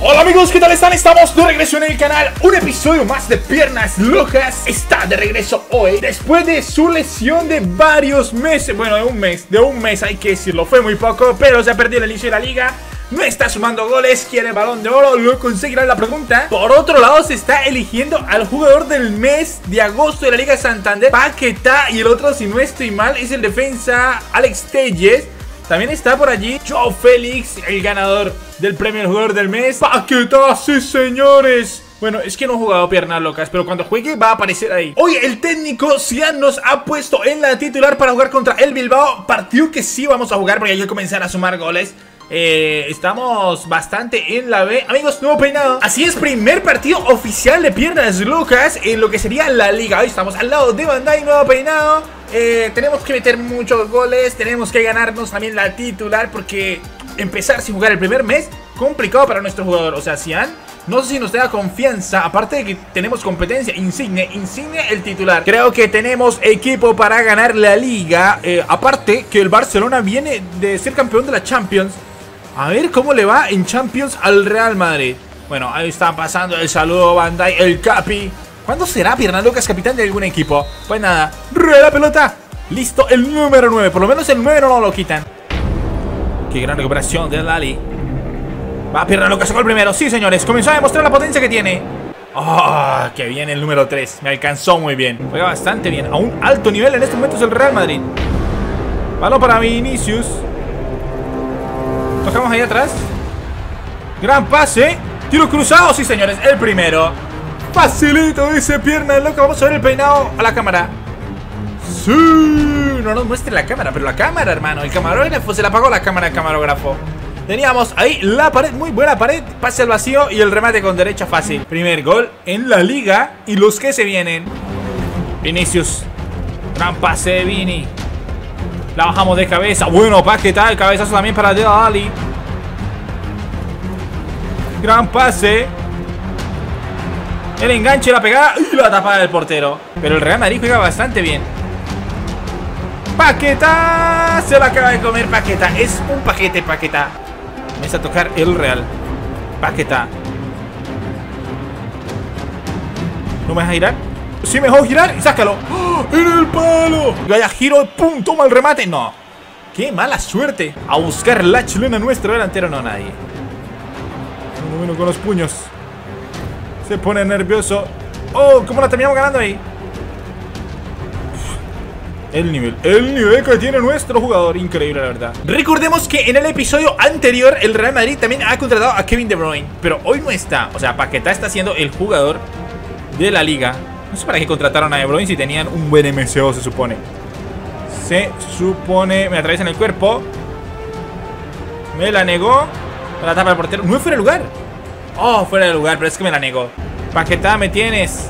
Hola amigos, ¿qué tal están? Estamos de regreso en el canal. Un episodio más de Piernas Locas está de regreso hoy, después de su lesión de varios meses. Bueno, de un mes hay que decirlo. Fue muy poco, pero se ha perdido el inicio de la liga. No está sumando goles, quiere el balón de oro, lo conseguirá la pregunta. Por otro lado, se está eligiendo al jugador del mes de agosto de la Liga Santander, Paquetá. Y el otro, si no estoy mal, es el defensa Alex Telles. También está por allí Joao Félix, el ganador del premio al jugador del mes. ¡Paquetá, sí señores! Bueno, es que no he jugado Piernas Locas, pero cuando juegue va a aparecer ahí. Hoy el técnico Cian nos ha puesto en la titular para jugar contra el Bilbao. Partido que sí vamos a jugar porque hay que comenzar a sumar goles. Estamos bastante en la B. Amigos, nuevo peinado. Así es, primer partido oficial de Piernas Locas en lo que sería la liga. Hoy estamos al lado de Bandai, nuevo peinado. Tenemos que meter muchos goles. Tenemos que ganarnos también la titular, porque empezar sin jugar el primer mes, complicado para nuestro jugador. O sea, Cian, no sé si nos da confianza. Aparte de que tenemos competencia, Insigne el titular. Creo que tenemos equipo para ganar la liga. Aparte que el Barcelona viene de ser campeón de la Champions. A ver cómo le va en Champions al Real Madrid. Bueno, ahí está pasando el saludo Bandai, el Capi. ¿Cuándo será Piernas Locas capitán de algún equipo? Pues nada, rueda la pelota. Listo, el número 9. Por lo menos el 9 no lo quitan. Qué gran recuperación de Lali. Va Piernas Locas, sacó el primero. Sí, señores, comenzó a demostrar la potencia que tiene. ¡Oh, qué bien el número 3! Me alcanzó muy bien. Juega bastante bien. A un alto nivel en estos momentos el Real Madrid. Balón para Vinicius. Tocamos ahí atrás. Gran pase. Tiro cruzado, sí señores, el primero. Facilito, dice Piernas Locas. Vamos a ver el peinado a la cámara. Sí. No nos muestre la cámara, pero la cámara, hermano. El camarógrafo, se le apagó la cámara al camarógrafo. Teníamos ahí la pared, muy buena pared. Pase al vacío y el remate con derecha fácil. Primer gol en la liga y los que se vienen. Vinicius. Gran pase de Vini. La bajamos de cabeza. Bueno, Paquetá, el cabezazo también para Dele Alli. Gran pase. El enganche, la pegada y la tapada del portero. Pero el Real Madrid juega bastante bien. Paquetá. Se la acaba de comer Paquetá. Es un paquete Paquetá. Comienza a tocar el Real. Paquetá. ¿No me vas a girar? Sí, mejor girar y sácalo. ¡Oh! ¡En el palo! Vaya giro, ¡pum! Toma el remate. No. ¡Qué mala suerte! A buscar la chilena nuestro delantero. No, nadie. Bueno, con los puños. Se pone nervioso. ¡Oh! ¿Cómo la terminamos ganando ahí? El nivel que tiene nuestro jugador. Increíble, la verdad. Recordemos que en el episodio anterior el Real Madrid también ha contratado a Kevin De Bruyne, pero hoy no está. O sea, Paquetá está siendo el jugador de la liga. No sé para qué contrataron a De Bruyne si tenían un buen MCO, se supone. Se supone. Me atraviesa en el cuerpo. Me la negó. Me la tapa el portero. No es fuera de lugar. Oh, fuera de lugar, pero es que me la negó. Paquetá, me tienes.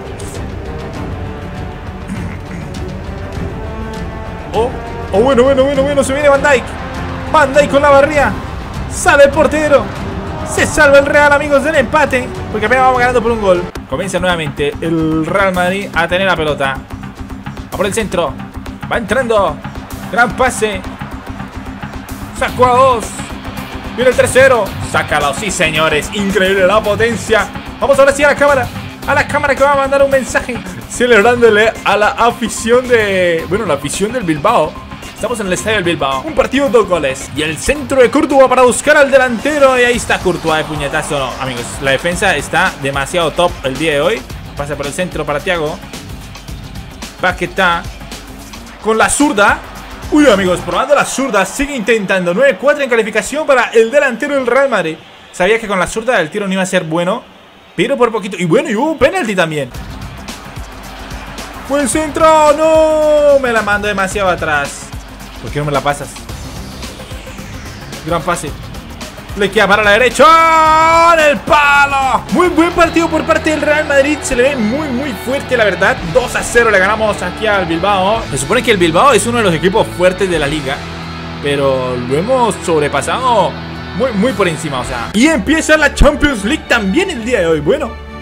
Oh, bueno. Se viene Van Dijk. Van Dijk con la barría. Sale el portero. Se salva el Real, amigos, del empate, porque apenas vamos ganando por un gol. Comienza nuevamente el Real Madrid a tener la pelota. Va por el centro. Va entrando. Gran pase. Sacó a 2. Viene el tercero. Sácalo, sí señores. Increíble la potencia. Vamos ahora sí a la cámara. A la cámara que va a mandar un mensaje celebrándole a la afición de... Bueno, la afición del Bilbao. Estamos en el estadio del Bilbao. Un partido, 2 goles. Y el centro de Courtois para buscar al delantero. Y ahí está Courtois de puñetazo. No, amigos, la defensa está demasiado top el día de hoy. Pasa por el centro para Thiago. Paquetá con la zurda. Uy, amigos, probando la zurda. Sigue intentando. 9-4 en calificación para el delantero del Real Madrid. Sabía que con la zurda el tiro no iba a ser bueno, pero por poquito. Y bueno, y hubo un penalti también. Buen centro. No, me la mando demasiado atrás. ¿Por qué no me la pasas? Gran pase. Le queda para la derecha. ¡Oh! ¡En el palo! Muy buen partido por parte del Real Madrid. Se le ve muy fuerte, la verdad. 2-0 le ganamos aquí al Bilbao. Se supone que el Bilbao es uno de los equipos fuertes de la liga, pero lo hemos sobrepasado muy por encima, o sea. Y empieza la Champions League también el día de hoy. Bueno,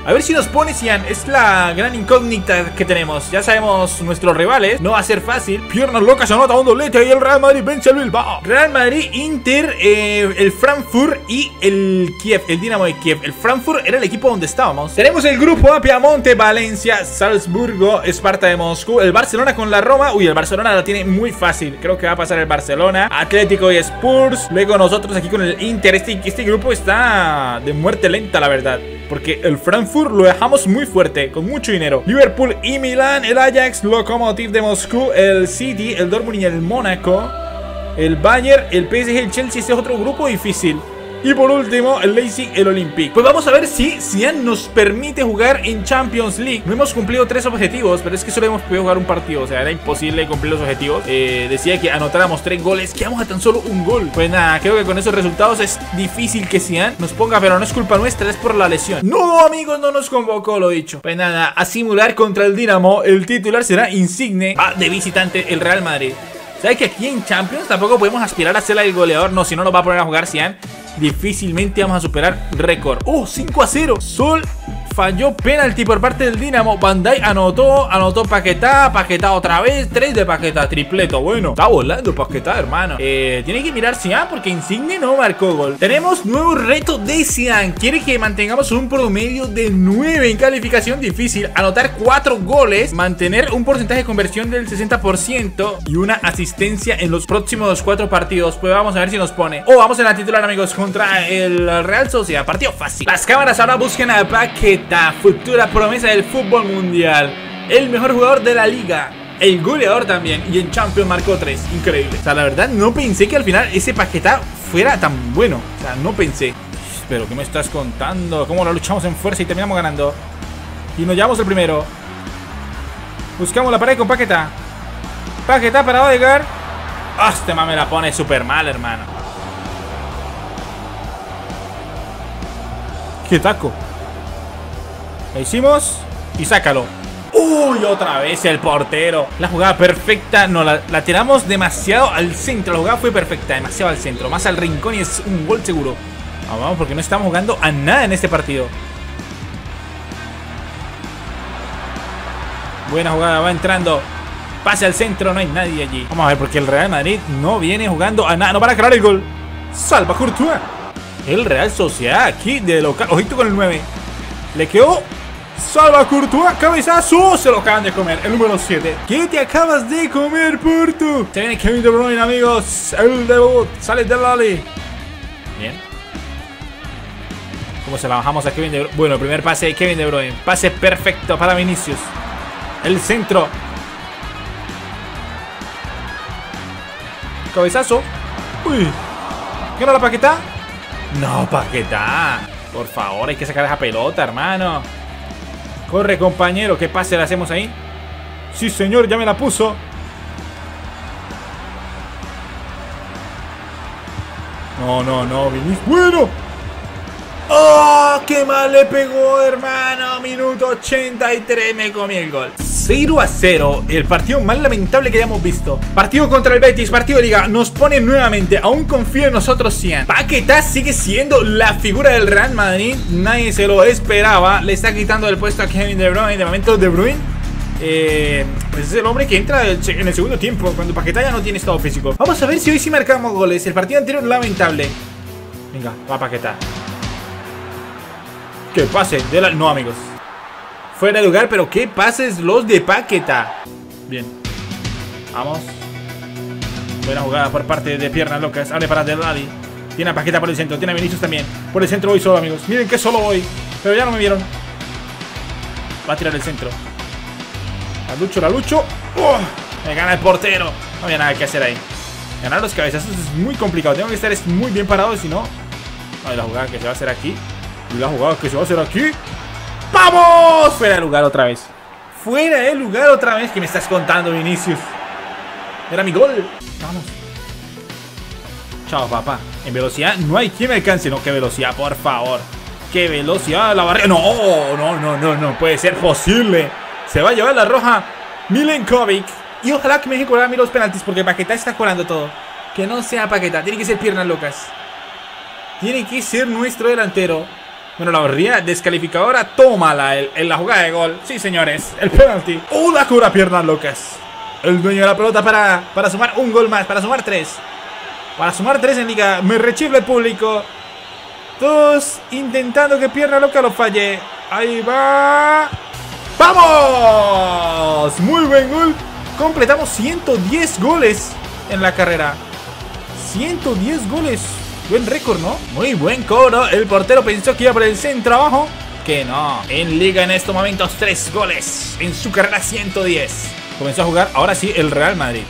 A ver si nos pone Cian. Es la gran incógnita que tenemos. Ya sabemos nuestros rivales. No va a ser fácil. Piernas locas, anota un doblete y el Real Madrid vence al Bilbao. Real Madrid, Inter, el Frankfurt y el Kiev, el Dinamo de Kiev. El Frankfurt era el equipo donde estábamos. Tenemos el grupo A: Piamonte, Valencia, Salzburgo, Esparta de Moscú, el Barcelona con la Roma. Uy, el Barcelona la tiene muy fácil. Creo que va a pasar el Barcelona, Atlético y Spurs. Luego nosotros aquí con el Inter. Este grupo está de muerte lenta, la verdad, porque el Frankfurt lo dejamos muy fuerte, con mucho dinero. Liverpool y Milán, el Ajax, Lokomotiv de Moscú, el City, el Dortmund y el Mónaco, el Bayern, el PSG, el Chelsea. Este es otro grupo difícil. Y por último, el Leipzig, el Olympique. Pues vamos a ver si Cian nos permite jugar en Champions League. No hemos cumplido 3 objetivos, pero es que solo hemos podido jugar un partido. O sea, era imposible cumplir los objetivos. Decía que anotáramos 3 goles. Quedamos a tan solo un gol. Pues nada, creo que con esos resultados es difícil que Cian nos ponga, pero no es culpa nuestra, es por la lesión. No, amigos, no nos convocó, lo dicho. Pues nada, a simular contra el Dinamo. El titular será Insigne. De visitante el Real Madrid. ¿Sabes que aquí en Champions tampoco podemos aspirar a ser el goleador? No, si no nos va a poner a jugar Cian, difícilmente vamos a superar récord. 5-0. Sol falló penalti por parte del Dinamo. Van Dijk anotó Paquetá otra vez, 3 de Paquetá, tripleto. Bueno, está volando Paquetá, hermano. Tiene que mirar Cian porque Insigne no marcó gol. Tenemos nuevo reto de Cian. Quiere que mantengamos un promedio de 9 en calificación difícil, anotar 4 goles, mantener un porcentaje de conversión del 60% y una asistencia en los próximos 4 partidos. Pues vamos a ver si nos pone. Vamos en la titular, amigos, contra el Real Sociedad. Partido fácil. Las cámaras ahora buscan a Paquetá, futura promesa del fútbol mundial, el mejor jugador de la liga, el goleador también, y en Champions marcó 3. Increíble. O sea, la verdad no pensé que al final ese Paquetá fuera tan bueno. O sea, no pensé. Pero ¿qué me estás contando? ¿Cómo lo luchamos en fuerza y terminamos ganando? Y nos llevamos el primero. Buscamos la pared con Paquetá. Paquetá para Odegaard. Este me la pone súper mal, hermano. ¡Qué taco! Lo hicimos y sácalo. ¡Uy! Otra vez el portero. La jugada perfecta. No, la tiramos demasiado al centro. La jugada fue perfecta, demasiado al centro, más al rincón, y es un gol seguro. Vamos, porque no estamos jugando a nada en este partido. Buena jugada, va entrando. Pase al centro, no hay nadie allí. Vamos a ver, porque el Real Madrid no viene jugando a nada. No van a crear el gol. Salva Courtois. El Real Sociedad aquí de local. Ojito con el 9. Le quedó. Salva Courtois, cabezazo. Se lo acaban de comer, el número 7. ¿Qué te acabas de comer, Porto? Se viene Kevin De Bruyne, amigos. El debut, sale del Lali. Bien. ¿Cómo se la bajamos a Kevin De Bruyne? Bueno, el primer pase de Kevin De Bruyne. Pase perfecto para Vinicius. El centro. Cabezazo. Uy. ¿Qué no la Paquetá? No, Paquetá. Por favor, hay que sacar esa pelota, hermano. Corre, compañero. ¿Qué pase le hacemos ahí? Sí, señor, ya me la puso. No, Vinicius. Bueno. ¡Oh! ¡Qué mal le pegó, hermano! Minuto 83, me comí el gol. 0-0, el partido más lamentable que hayamos visto. Partido contra el Betis, partido de liga. Nos pone nuevamente, aún confío en nosotros, Cian. Paquetá sigue siendo la figura del Real Madrid. Nadie se lo esperaba. Le está quitando el puesto a Kevin De Bruyne. De momento De Bruyne pues es el hombre que entra en el segundo tiempo, cuando Paquetá ya no tiene estado físico. Vamos a ver si hoy sí marcamos goles. El partido anterior lamentable. Venga, va Paquetá. ¡Qué pase! No, amigos. Fuera de lugar, pero qué pases los de Paquetá. Bien. Vamos. Buena jugada por parte de piernas locas. Abre para Del Lali. Tiene a Paquetá por el centro. Tiene a Vinicius también. Por el centro voy solo, amigos. Miren que solo voy. Pero ya no me vieron. Va a tirar el centro. La lucho. Me gana el portero. No había nada que hacer ahí. Ganar los cabezazos es muy complicado. Tengo que estar muy bien parado, si no. No, la jugada que se va a hacer aquí. Y la jugada que se va a hacer aquí. ¡Vamos! Fuera de lugar otra vez. Fuera de lugar otra vez. ¿Qué me estás contando, Vinicius? Era mi gol. Vamos. Chao, papá. En velocidad no hay quien me alcance. No, qué velocidad, por favor. Qué velocidad. La barrera. No puede ser posible. Se va a llevar la roja Milenkovic. Y ojalá que me deje cobrar a mí los penaltis, porque Paquetá está colando todo. Que no sea Paquetá. Tiene que ser piernas locas. Tiene que ser nuestro delantero. Bueno, la barrida descalificadora, tómala en la jugada de gol. Sí, señores, el penalti. La cura, piernas locas. El dueño de la pelota para sumar un gol más, para sumar 3. Para sumar 3 en liga. Me rechifla el público. Todos intentando que pierna loca lo falle. Ahí va. ¡Vamos! Muy buen gol. Completamos 110 goles en la carrera. 110 goles. Buen récord, ¿no? Muy buen cobro. El portero pensó que iba por el centro abajo. Que no. En liga en estos momentos 3 goles. En su carrera 110. Comenzó a jugar ahora sí el Real Madrid.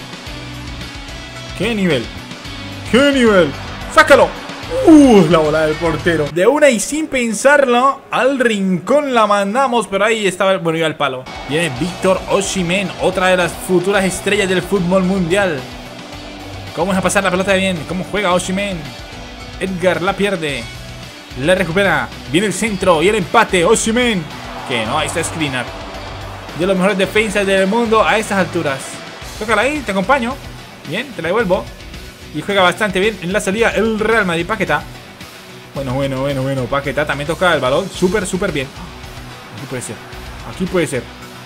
¿Qué nivel? ¿Qué nivel? ¡Sácalo! La bola del portero. De una y sin pensarlo, al rincón la mandamos, pero ahí estaba, bueno, iba al palo. Viene Víctor Osimhen, otra de las futuras estrellas del fútbol mundial. ¿Cómo es a pasar la pelota bien? ¿Cómo juega Osimhen? Edgar la pierde. La recupera. Viene el centro y el empate. Osimhen. Que no, ahí está Skriniar. De los mejores defensas del mundo a estas alturas. Tócala ahí, te acompaño. Bien, te la devuelvo. Y juega bastante bien en la salida el Real Madrid. Paquetá. Bueno. Paquetá también toca el balón. Súper bien. Aquí puede ser. Aquí puede ser.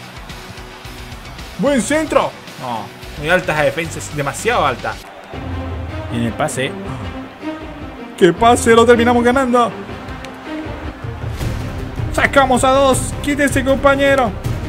Buen centro. No, muy alta esa defensa. Es demasiado alta. Y en el pase. ¡Qué pase! Lo terminamos ganando. Sacamos a 2. Quítese, compañero.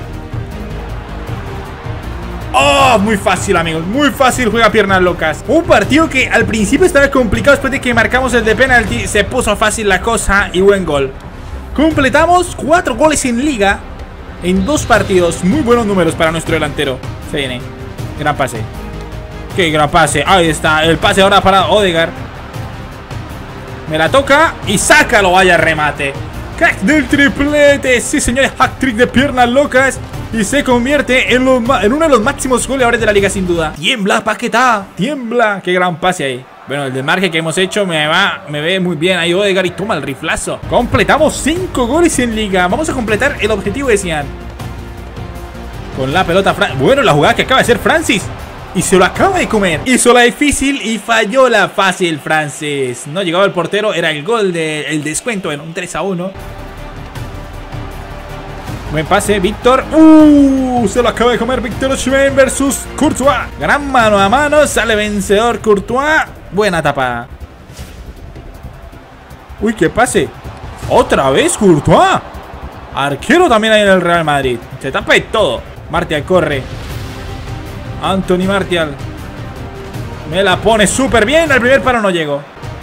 ¡Oh! Muy fácil, amigos. Muy fácil. Juega piernas locas. Un partido que al principio estaba complicado. Después de que marcamos el de penalti, se puso fácil la cosa. Y buen gol. Completamos 4 goles en liga en 2 partidos. Muy buenos números para nuestro delantero. Se viene. Gran pase. ¡Qué gran pase! Ahí está. El pase ahora para Odegaard. Me la toca y sácalo. Vaya remate. Crack del triplete. Sí, señores. Hack-trick de piernas locas. Y se convierte en uno de los máximos goleadores de la liga, sin duda. Tiembla, Paquetá. Tiembla. Qué gran pase ahí. Bueno, el desmarque que hemos hecho me ve muy bien. Ahí Odegaard y toma el riflazo. Completamos 5 goles en liga. Vamos a completar el objetivo de Zidane. Con la pelota. Bueno, la jugada que acaba de hacer Francis. Y se lo acaba de comer. Hizo la difícil y falló la fácil, Francis. No llegaba el portero. Era el gol del descuento. En un 3-1. Buen pase, Víctor. Se lo acaba de comer Víctor Osimhen versus Courtois. Gran mano a mano. Sale vencedor Courtois. Buena tapa. Uy, qué pase. Otra vez Courtois. Arquero también hay en el Real Madrid. Se tapa de todo. Martial corre. Anthony Martial. Me la pone súper bien. Al primer paro no llegó.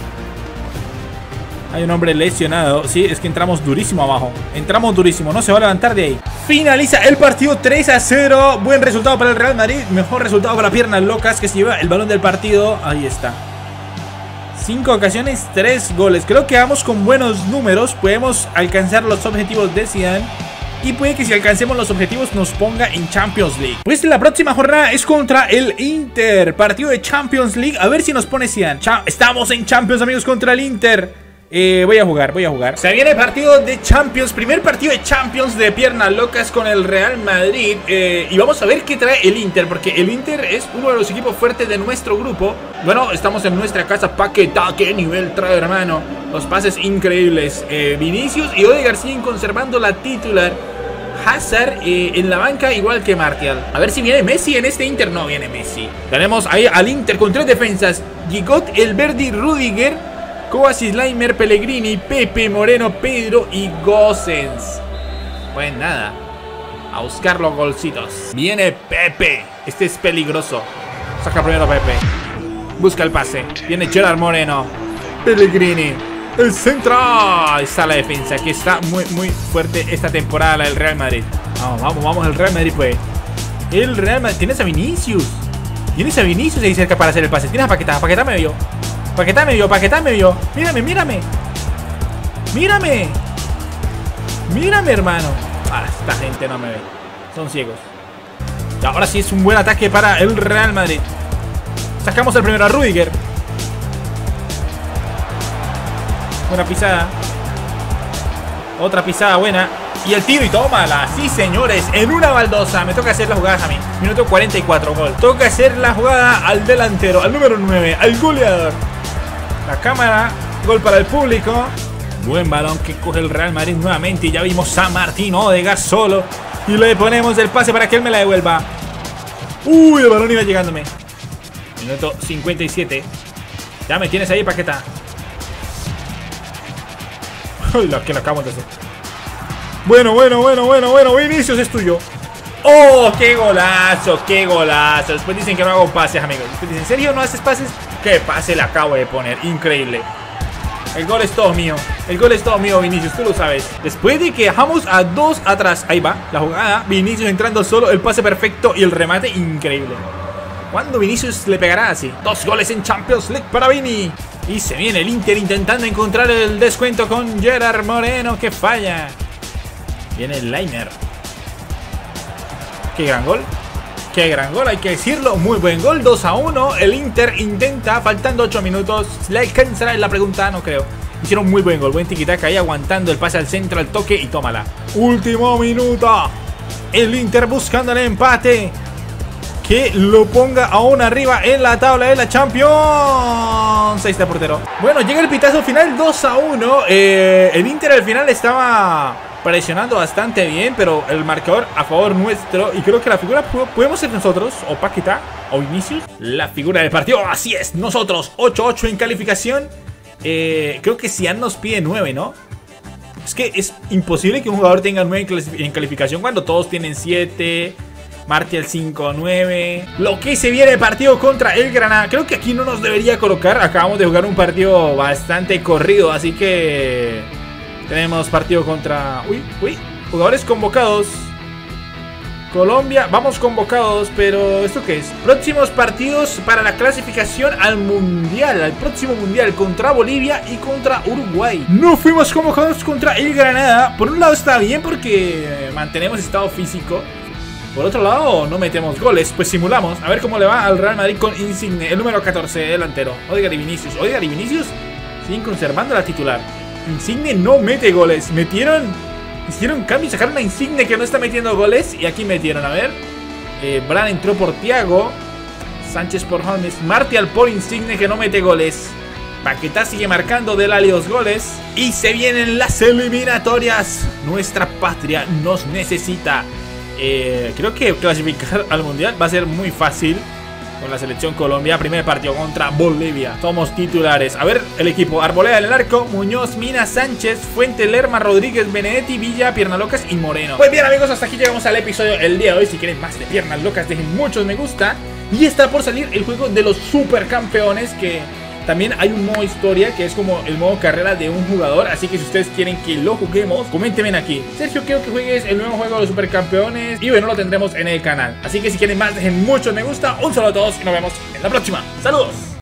Hay un hombre lesionado. Sí, es que entramos durísimo abajo. Entramos durísimo. No se va a levantar de ahí. Finaliza el partido 3-0. Buen resultado para el Real Madrid. Mejor resultado para piernas locas, que se lleva el balón del partido. Ahí está. 5 ocasiones, 3 goles. Creo que vamos con buenos números. Podemos alcanzar los objetivos de Zidane. Y puede que si alcancemos los objetivos nos ponga en Champions League. Pues la próxima jornada es contra el Inter. Partido de Champions League. A ver si nos pone Zidane. Estamos en Champions, amigos, contra el Inter. Voy a jugar. Se viene el partido de Champions. Primer partido de Champions de piernas locas con el Real Madrid. Y vamos a ver qué trae el Inter. Porque el Inter es uno de los equipos fuertes de nuestro grupo. Bueno, estamos en nuestra casa. Paquetá, qué nivel trae, hermano. Los pases increíbles. Vinicius y Odegaard siguen conservando la titular. Hazard en la banca, igual que Martial. A ver si viene Messi en este Inter. No viene Messi. Tenemos ahí al Inter con 3 defensas: Gigot, Elverdi, Rudiger, Kovacic, Laimer, Pellegrini, Pepe, Moreno, Pedro y Gosens. Pues nada, a buscar los golcitos. Viene Pepe. Este es peligroso. Saca primero Pepe. Busca el pase. Viene Gerard Moreno. Pellegrini. El centro. Ahí está la defensa, que está muy fuerte esta temporada, la del Real Madrid. Vamos, el Real Madrid, pues. El Real Madrid. Tienes a Vinicius. Ahí cerca para hacer el pase. Tienes a Paquetá. Paquetá me vio. Mírame. Mírame, hermano. Esta gente no me ve. Son ciegos. Y ahora sí es un buen ataque para el Real Madrid. Sacamos el primero a Rudiger. Buena pisada. Otra pisada buena. Y el tiro y tómala. Sí, señores, en una baldosa. Me toca hacer las jugadas a mí. Minuto 44, gol. Toca hacer la jugada al delantero, al número 9, al goleador. La cámara, gol para el público. Buen balón que coge el Real Madrid nuevamente. Y ya vimos a Martín Odegaard solo. Y le ponemos el pase para que él me la devuelva. Uy, el balón iba llegándome. Minuto 57. Ya me tienes ahí, Paqueta. Uy, lo que lo acabamos de hacer. Bueno. Vinicius es tuyo. ¡Oh, qué golazo! ¡Qué golazo! Después dicen que no hago pases, amigos. Después dicen, ¿en serio no haces pases? ¡Qué pase le acabo de poner! Increíble. El gol es todo mío. El gol es todo mío, Vinicius, tú lo sabes. Después de que dejamos a 2 atrás. Ahí va, la jugada. Vinicius entrando solo, el pase perfecto y el remate increíble. ¿Cuándo Vinicius le pegará así? 2 goles en Champions League para Vini. Y se viene el Inter intentando encontrar el descuento con Gerard Moreno, que falla. Viene el Liner. Qué gran gol. Qué gran gol, hay que decirlo. Muy buen gol, 2-1. El Inter intenta, faltando 8 minutos. ¿Le alcanzará? Es la pregunta, no creo. Hicieron muy buen gol, buen tiquitaca ahí, aguantando el pase al centro, al toque y tómala. Último minuto. El Inter buscando el empate. Que lo ponga aún arriba en la tabla de la Champions. Ahí está el portero. Bueno, llega el pitazo final, 2-1. El Inter al final estaba presionando bastante bien, pero el marcador a favor nuestro. Y creo que la figura podemos ser nosotros, o Paqueta, o Vinicius. La figura del partido, así es, nosotros. 8-8 en calificación. Creo que Sian nos pide 9, ¿no? Es que es imposible que un jugador tenga 9 en calificación cuando todos tienen 7. Martial 5-9. Lo que se viene el partido contra el Granada. Creo que aquí no nos debería colocar. Acabamos de jugar un partido bastante corrido, así que tenemos partido contra... Uy, jugadores convocados. Colombia, vamos convocados, pero ¿esto qué es? Próximos partidos para la clasificación al Mundial, al próximo Mundial, contra Bolivia y contra Uruguay. No fuimos convocados contra el Granada. Por un lado está bien porque mantenemos estado físico. Por otro lado, no metemos goles, pues simulamos. A ver cómo le va al Real Madrid con Insigne, el número 14, delantero. Odegaard y Vinicius. Odegaard y Vinicius siguen conservando la titular. Insigne no mete goles. Hicieron cambio, sacaron a Insigne que no está metiendo goles. Y aquí metieron, a ver. Bran entró por Thiago. Sánchez por Holmes. Martial por Insigne que no mete goles. Paquetá sigue marcando del área 2 goles. Y se vienen las eliminatorias. Nuestra patria nos necesita. Creo que clasificar al Mundial va a ser muy fácil con la selección Colombia. Primer partido contra Bolivia. Somos titulares. A ver, el equipo: Arboleda en el arco, Muñoz, Mina, Sánchez, Fuente, Lerma, Rodríguez, Benedetti, Villa, Piernas Locas y Moreno. Pues bien, amigos, hasta aquí llegamos al episodio el día de hoy. Si quieren más de Piernas Locas, dejen muchos me gusta. Y está por salir el juego de los supercampeones, que también hay un modo historia, que es como el modo carrera de un jugador. Así que si ustedes quieren que lo juguemos, coméntenme aquí: Sergio, quiero que juegues el nuevo juego de los supercampeones. Y bueno, lo tendremos en el canal. Así que si quieren más, dejen muchos me gusta. Un saludo a todos y nos vemos en la próxima. ¡Saludos!